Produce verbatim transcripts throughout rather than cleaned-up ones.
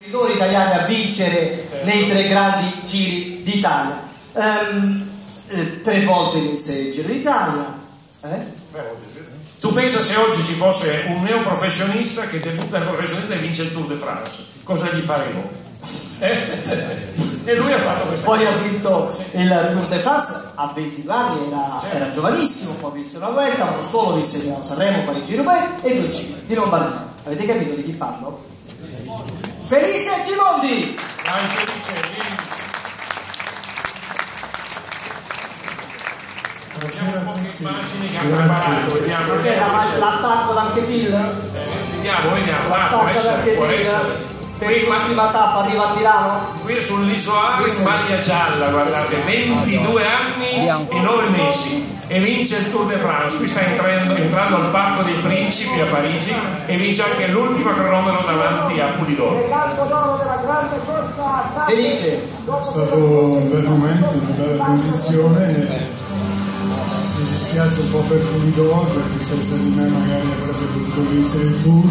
corridori italiani a vincere nei tre grandi giri d'Italia. Um, eh, tre volte vinse il Giro d'Italia. Eh? Tu pensa se oggi ci fosse un neoprofessionista che debutta nel professionista e vince il Tour de France, cosa gli faremo? Eh? E lui ha fatto questo. Poi ha vinto il Tour de France a ventidue anni, era, certo. era giovanissimo, poi vinse una Vuelta, ma non solo vinse Milano Sanremo, Parigi-Roubaix e due giri di Lombardia. Avete capito di chi parlo? Felice Gimondi! Dai, Felice, vediamo un po' che immagini che ha preparato, vediamo, vediamo l'attacco d'Anquetil, eh, vediamo, vediamo, ah, può essere, può essere. Per l'ultima tappa arriva a Tirano. Qui sull'Isoare in maglia gialla, guardate, ventidue anni e nove mesi e vince il Tour de France. Qui sta entrando, entrando al Parco dei Principi a Parigi e vince anche l'ultimo cronometro davanti a Pulidor. Felice, è stato un bel momento, una bella condizione. Mi dispiace un po' per Pulidor perché senza di me magari avrebbe potuto vincere il Tour,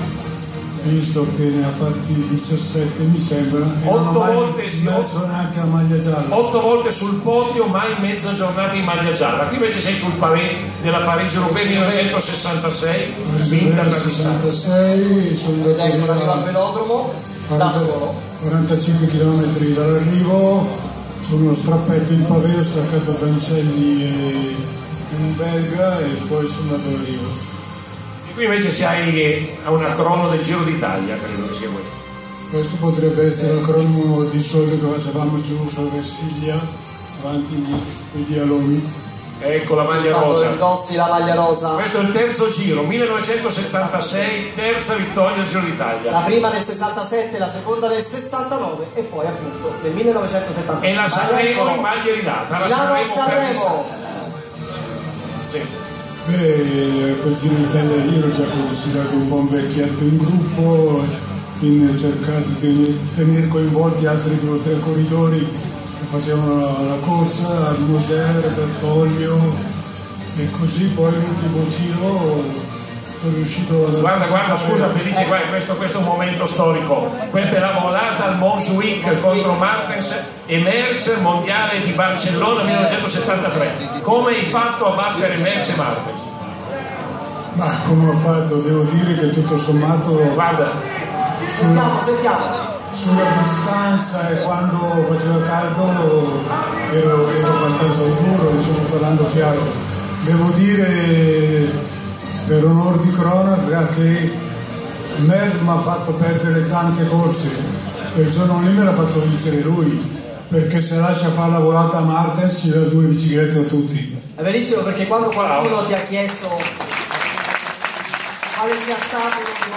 visto che ne ha fatti diciassette mi sembra e otto non ha mai volte, sì, messo neanche la maglia gialla, otto volte sul podio, mai mezza giornata in maglia gialla. Qui invece sei sul pavé della Parigi-Roubaix millenovecentosessantasei, vinta per sessantasei, sono andato ecco, arriva al velodromo da solo, quarantacinque chilometri dall'arrivo, su uno strappetto in pavé, ho staccato Vancelli e un belga e poi sono andato all'arrivo. Qui invece sei a una crono del Giro d'Italia, credo che sia questo. Questo potrebbe essere la crono di solito che facevamo giù su Versiglia, avanti e indietro su quei vialoni. Ecco la maglia quando rosa. indossi la maglia rosa. Questo è il terzo giro, millenovecentosettantasei, terza vittoria al Giro d'Italia. La prima del sessantasette, la seconda del sessantanove e poi appunto nel millenovecentosettantasei. E la Sanremo in maglia ridata. La Milano Sanremo. Sì. Beh, quel Giro d'Italia io ero già considerato un po' un vecchietto in gruppo, quindi ho cercato di tenere coinvolti altri due o tre corridori che facevano la, la corsa, Moser, Bertoglio e così poi l'ultimo giro sono riuscito a... Guarda, guarda, scusa Felice, guarda, questo, questo è un momento storico. Questa è la volata al Montjuic contro Martens e Merckx, mondiale di Barcellona millenovecentosettantatré. Come hai fatto a battere Merckx e Martens? Ma come ho fatto? Devo dire che tutto sommato... Guarda, sentiamo, sentiamo. Sulla distanza e quando faceva caldo ero, ero abbastanza sicuro, insomma, parlando chiaro. Devo dire, per onor di cronaca, che Merckx mi ha fatto perdere tante corse, quel giorno lì me l'ha fatto vincere lui, perché se lascia fare la volata a Martens ci dà due biciclette a tutti. È verissimo, perché quando qualcuno ti ha chiesto quale sia stato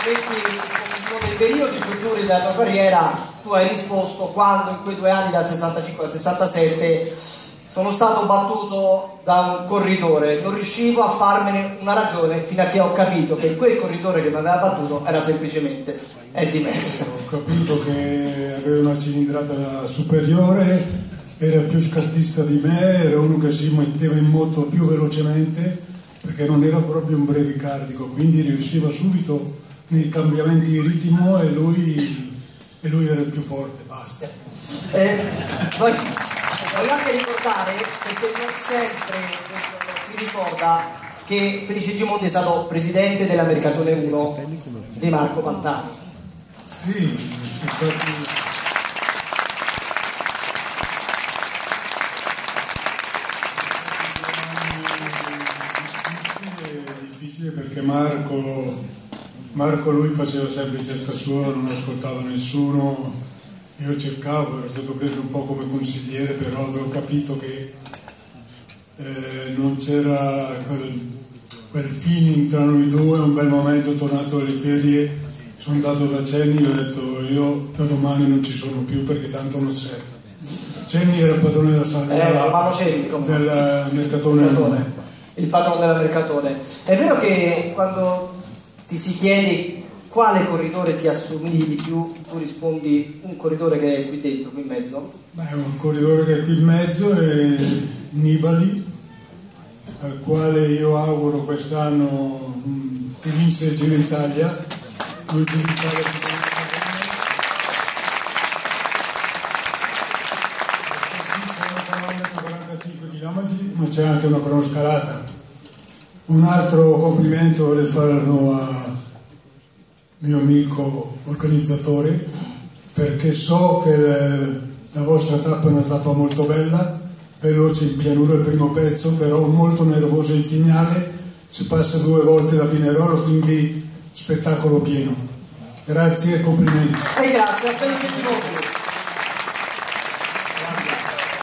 uno dei periodi più duri della tua carriera, tu hai risposto: quando in quei due anni dal sessantacinque al sessantasette sono stato battuto da un corridore, non riuscivo a farmene una ragione fino a che ho capito che quel corridore che mi aveva battuto era semplicemente Eddy Merckx. Ho capito che aveva una cilindrata superiore, era più scattista di me, era uno che si metteva in moto più velocemente perché non era proprio un brevicardico, quindi riusciva subito nei cambiamenti di ritmo e lui, e lui era il più forte, basta. Eh, poi, voglio anche ricordare, perché non sempre si ricorda, che Felice Gimondi è stato presidente della Mercatone uno di Marco Pantani. Sì, sono stati... perché Marco, Marco lui faceva sempre testa sua, non ascoltava nessuno, io cercavo, ero stato preso un po' come consigliere, però avevo capito che eh, non c'era quel, quel feeling tra noi due. Un bel momento, tornato alle ferie, sono andato da Cenni e ho detto: io da domani non ci sono più perché tanto non serve. Cenni era il padrone della sala eh, del Mercatone. Il padrone della Mercatone. È vero che quando ti si chiede quale corridore ti assomigli di più, tu rispondi un corridore che è qui dentro, qui in mezzo? Beh, un corridore che è qui in mezzo è Nibali, al quale io auguro quest'anno di vincere il Giro d'Italia. Lui Giro d'Italia Yamaji, ma c'è anche una cronoscalata. Un altro complimento vorrei farlo a mio amico organizzatore, perché so che le, la vostra tappa è una tappa molto bella, veloce in pianura il primo pezzo, però molto nervosa in finale, si passa due volte da Pinerolo, quindi spettacolo pieno. Grazie e complimenti. E grazie a te,